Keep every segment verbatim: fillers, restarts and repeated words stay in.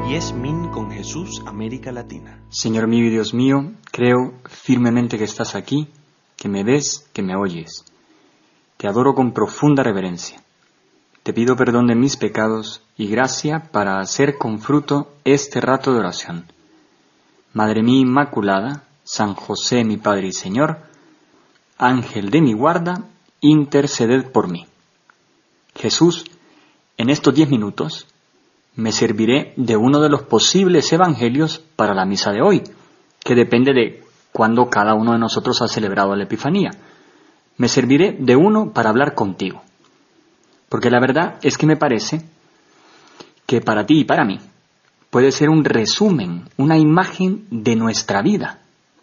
Yesmin con Jesús, América Latina. Señor mío y Dios mío, creo firmemente que estás aquí, que me ves, que me oyes. Te adoro con profunda reverencia. Te pido perdón de mis pecados y gracia para hacer con fruto este rato de oración. Madre mía Inmaculada, San José mi Padre y Señor, Ángel de mi guarda, interceded por mí. Jesús, en estos diez minutos, me serviré de uno de los posibles evangelios para la misa de hoy, que depende de cuándo cada uno de nosotros ha celebrado la Epifanía. Me serviré de uno para hablar contigo, porque la verdad es que me parece que para ti y para mí puede ser un resumen, una imagen de nuestra vida.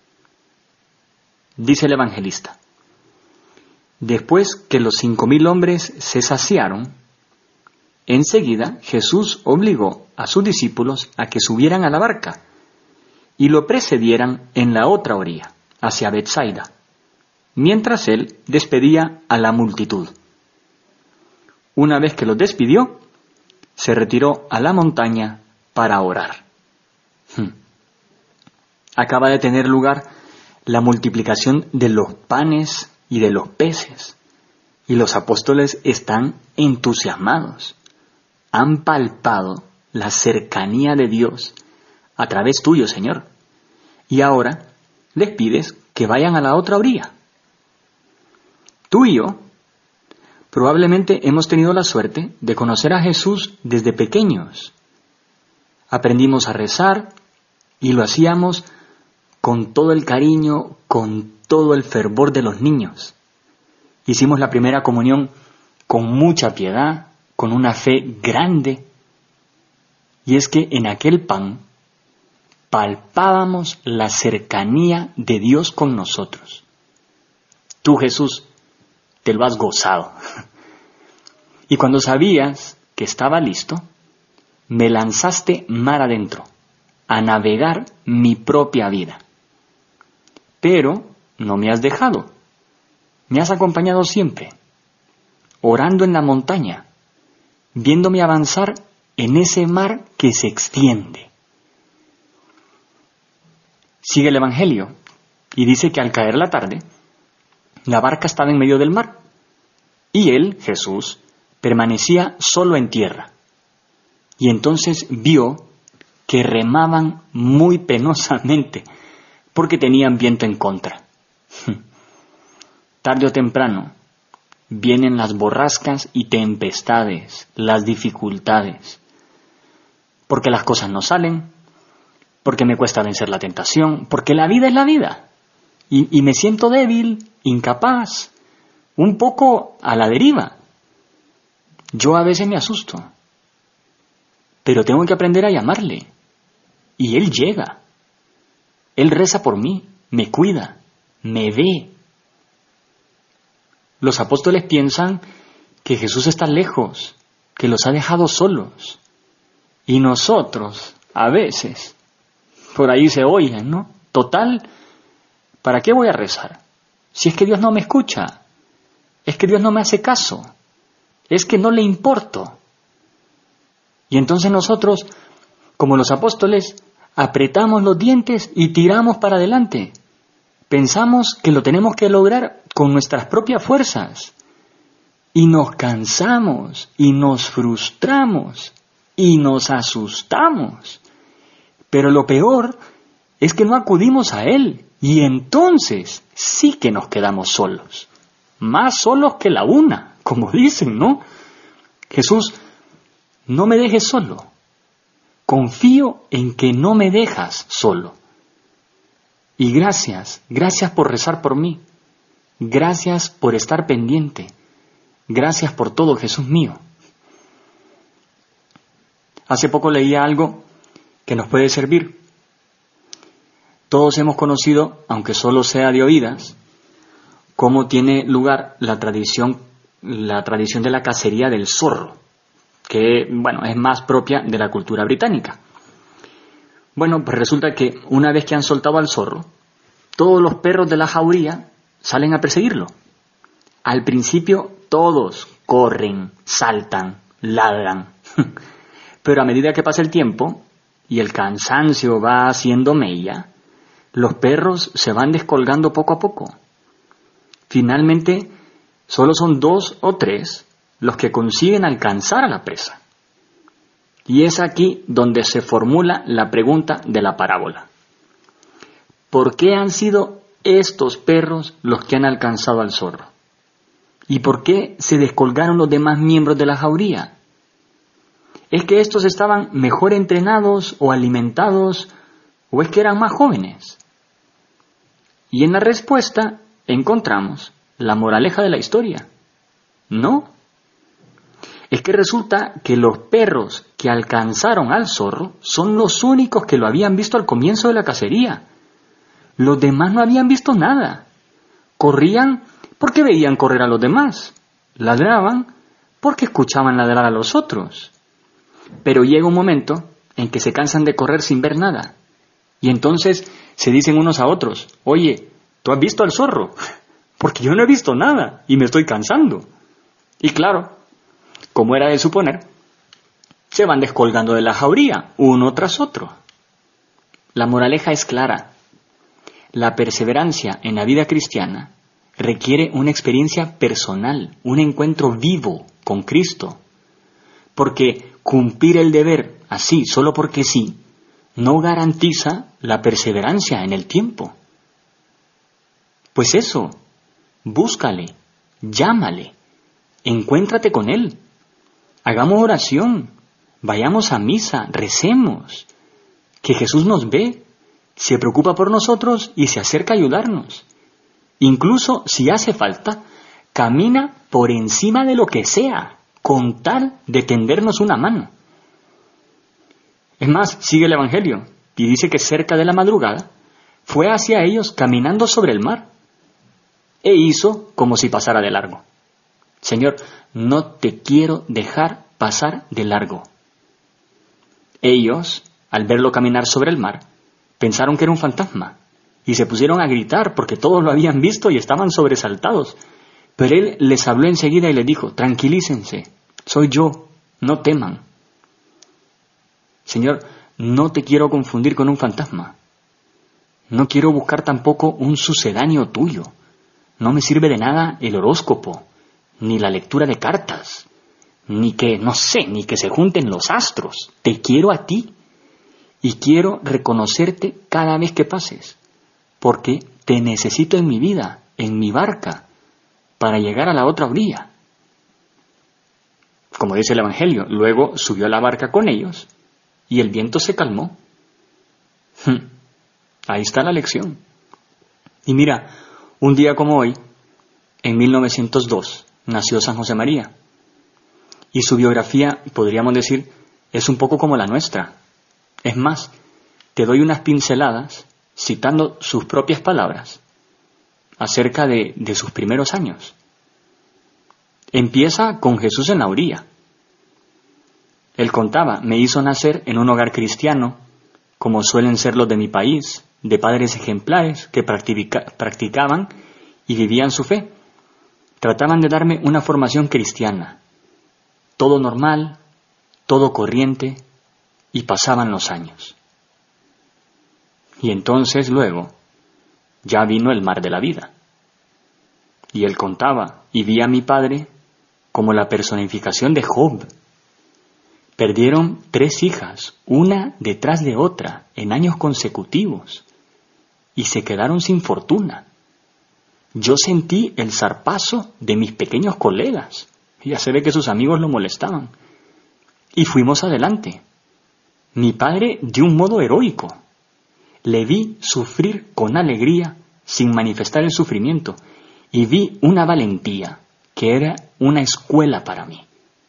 Dice el evangelista: después que los cinco mil hombres se saciaron, enseguida Jesús obligó a sus discípulos a que subieran a la barca y lo precedieran en la otra orilla, hacia Betsaida, mientras él despedía a la multitud. Una vez que los despidió, se retiró a la montaña para orar. Hmm. Acaba de tener lugar la multiplicación de los panes y de los peces, y los apóstoles están entusiasmados. Han palpado la cercanía de Dios a través tuyo, Señor, y ahora les pides que vayan a la otra orilla. Tú y yo probablemente hemos tenido la suerte de conocer a Jesús desde pequeños. Aprendimos a rezar y lo hacíamos con todo el cariño, con todo el fervor de los niños. Hicimos la primera comunión con mucha piedad, con una fe grande, y es que en aquel pan palpábamos la cercanía de Dios con nosotros. Tú, Jesús, te lo has gozado. Y cuando sabías que estaba listo, me lanzaste mar adentro, a navegar mi propia vida. Pero no me has dejado, me has acompañado siempre, orando en la montaña, viéndome avanzar en ese mar que se extiende. Sigue el Evangelio y dice que al caer la tarde, la barca estaba en medio del mar y él, Jesús, permanecía solo en tierra. Y entonces vio que remaban muy penosamente porque tenían viento en contra. Tarde o temprano vienen las borrascas y tempestades, las dificultades, porque las cosas no salen, porque me cuesta vencer la tentación, porque la vida es la vida, y, y me siento débil, incapaz, un poco a la deriva. Yo a veces me asusto, pero tengo que aprender a llamarle, y Él llega, Él reza por mí, me cuida, me ve. Los apóstoles piensan que Jesús está lejos, que los ha dejado solos. Y nosotros, a veces, por ahí se oyen, ¿no? Total, ¿para qué voy a rezar? Si es que Dios no me escucha, es que Dios no me hace caso, es que no le importo. Y entonces nosotros, como los apóstoles, apretamos los dientes y tiramos para adelante. Pensamos que lo tenemos que lograr con nuestras propias fuerzas. Y nos cansamos, y nos frustramos, y nos asustamos. Pero lo peor es que no acudimos a Él, y entonces sí que nos quedamos solos. Más solos que la una, como dicen, ¿no? Jesús, no me dejes solo. Confío en que no me dejas solo. Y gracias, gracias por rezar por mí. Gracias por estar pendiente. Gracias por todo, Jesús mío. Hace poco leía algo que nos puede servir. Todos hemos conocido, aunque solo sea de oídas, cómo tiene lugar la tradición, la tradición de la cacería del zorro, que, bueno, es más propia de la cultura británica. Bueno, pues resulta que una vez que han soltado al zorro, todos los perros de la jauría salen a perseguirlo. Al principio todos corren, saltan, ladran. Pero a medida que pasa el tiempo, y el cansancio va haciendo mella, los perros se van descolgando poco a poco. Finalmente, solo son dos o tres los que consiguen alcanzar a la presa. Y es aquí donde se formula la pregunta de la parábola. ¿Por qué han sido estos perros los que han alcanzado al zorro? ¿Y por qué se descolgaron los demás miembros de la jauría? ¿Es que estos estaban mejor entrenados o alimentados, o es que eran más jóvenes? Y en la respuesta encontramos la moraleja de la historia. No. Es que resulta que los perros que alcanzaron al zorro son los únicos que lo habían visto al comienzo de la cacería. Los demás no habían visto nada. Corrían porque veían correr a los demás. Ladraban porque escuchaban ladrar a los otros. Pero llega un momento en que se cansan de correr sin ver nada. Y entonces se dicen unos a otros, oye, ¿tú has visto al zorro? Porque yo no he visto nada y me estoy cansando. Y claro, como era de suponer, se van descolgando de la jauría, uno tras otro. La moraleja es clara. La perseverancia en la vida cristiana requiere una experiencia personal, un encuentro vivo con Cristo. Porque cumplir el deber así, solo porque sí, no garantiza la perseverancia en el tiempo. Pues eso, búscale, llámale, encuéntrate con Él. Hagamos oración, vayamos a misa, recemos, que Jesús nos ve, se preocupa por nosotros y se acerca a ayudarnos. Incluso si hace falta, camina por encima de lo que sea, con tal de tendernos una mano. Es más, sigue el Evangelio y dice que cerca de la madrugada fue hacia ellos caminando sobre el mar e hizo como si pasara de largo. Señor, no te quiero dejar pasar de largo. Ellos, al verlo caminar sobre el mar, pensaron que era un fantasma y se pusieron a gritar porque todos lo habían visto y estaban sobresaltados. Pero él les habló enseguida y les dijo, tranquilícense, soy yo, no teman. Señor, no te quiero confundir con un fantasma. No quiero buscar tampoco un sucedáneo tuyo. No me sirve de nada el horóscopo, ni la lectura de cartas, ni que, no sé, ni que se junten los astros. Te quiero a ti y quiero reconocerte cada vez que pases, porque te necesito en mi vida, en mi barca, para llegar a la otra orilla. Como dice el Evangelio, luego subió a la barca con ellos y el viento se calmó. Hm, ahí está la lección. Y mira, un día como hoy, en mil novecientos dos, nació San José María. Y su biografía, podríamos decir, es un poco como la nuestra. Es más, te doy unas pinceladas, citando sus propias palabras, acerca de, de sus primeros años. Empieza con Jesús en la orilla. Él contaba, me hizo nacer en un hogar cristiano, como suelen ser los de mi país, de padres ejemplares que practica, practicaban y vivían su fe. Trataban de darme una formación cristiana. Todo normal, todo corriente, y pasaban los años. Y entonces luego, ya vino el mar de la vida. Y él contaba, y vi a mi padre como la personificación de Job. Perdieron tres hijas, una detrás de otra, en años consecutivos, y se quedaron sin fortuna. Yo sentí el zarpazo de mis pequeños colegas. Ya se ve que sus amigos lo molestaban. Y fuimos adelante. Mi padre de un modo heroico. Le vi sufrir con alegría sin manifestar el sufrimiento. Y vi una valentía que era una escuela para mí.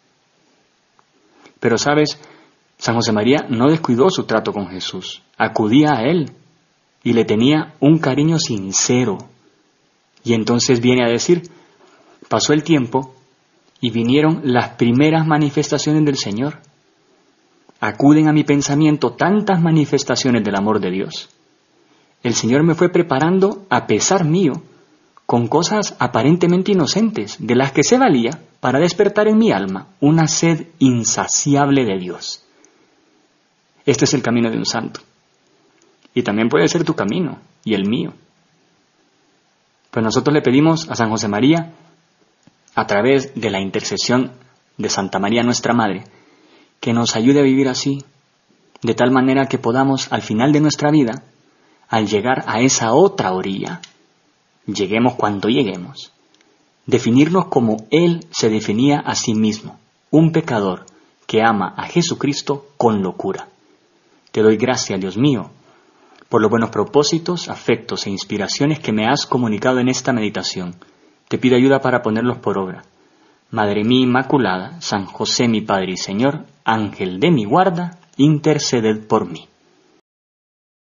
Pero sabes, San José María no descuidó su trato con Jesús. Acudía a él y le tenía un cariño sincero. Y entonces viene a decir, pasó el tiempo y vinieron las primeras manifestaciones del Señor. Acuden a mi pensamiento tantas manifestaciones del amor de Dios. El Señor me fue preparando, a pesar mío, con cosas aparentemente inocentes, de las que se valía para despertar en mi alma una sed insaciable de Dios. Este es el camino de un santo. Y también puede ser tu camino y el mío. Pues nosotros le pedimos a San José María, a través de la intercesión de Santa María nuestra Madre, que nos ayude a vivir así, de tal manera que podamos, al final de nuestra vida, al llegar a esa otra orilla, lleguemos cuando lleguemos, definirnos como Él se definía a sí mismo, un pecador que ama a Jesucristo con locura. Te doy gracias, Dios mío, por los buenos propósitos, afectos e inspiraciones que me has comunicado en esta meditación. Te pido ayuda para ponerlos por obra. Madre mía Inmaculada, San José mi Padre y Señor, Ángel de mi guarda, interceded por mí.